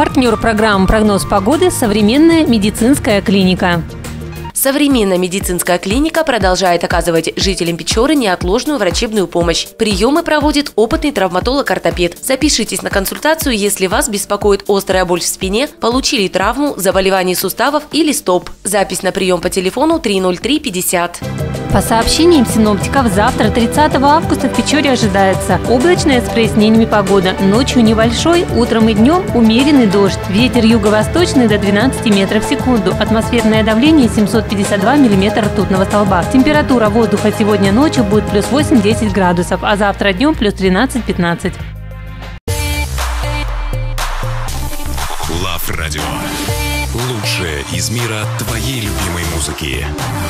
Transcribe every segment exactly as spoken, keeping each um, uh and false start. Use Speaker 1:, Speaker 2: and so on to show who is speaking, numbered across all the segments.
Speaker 1: Партнер программы «Прогноз погоды» – современная медицинская клиника.
Speaker 2: Современная медицинская клиника продолжает оказывать жителям Печоры неотложную врачебную помощь. Приемы проводит опытный травматолог-ортопед. Запишитесь на консультацию, если вас беспокоит острая боль в спине, получили травму, заболевание суставов или стоп. Запись на прием по телефону три ноль три пятьдесят.
Speaker 1: По сообщениям синоптиков, завтра, тридцатого августа, в Печоре ожидается облачная с прояснениями погода. Ночью небольшой, утром и днем умеренный дождь. Ветер юго-восточный до двенадцати метров в секунду. Атмосферное давление семьсот пятьдесят два миллиметра ртутного столба. Температура воздуха сегодня ночью будет плюс восемь-десять градусов, а завтра днем плюс тринадцать-пятнадцать.
Speaker 3: Лав Радио. Лучшее из мира твоей любимой музыки.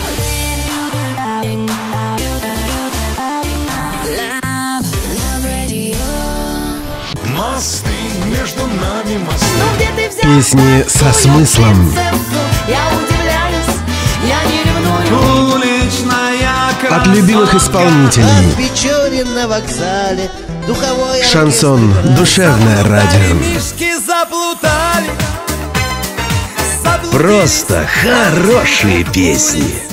Speaker 4: Мосты между нами, мосты.
Speaker 5: Песни со смыслом.
Speaker 4: Я удивляюсь, я не ревную. Уличная красота.
Speaker 5: От любимых исполнителей.
Speaker 6: В Печоре на вокзале духовой
Speaker 5: Шансон, душевное радио.
Speaker 4: Мишки заплутали.
Speaker 5: Просто хорошие песни.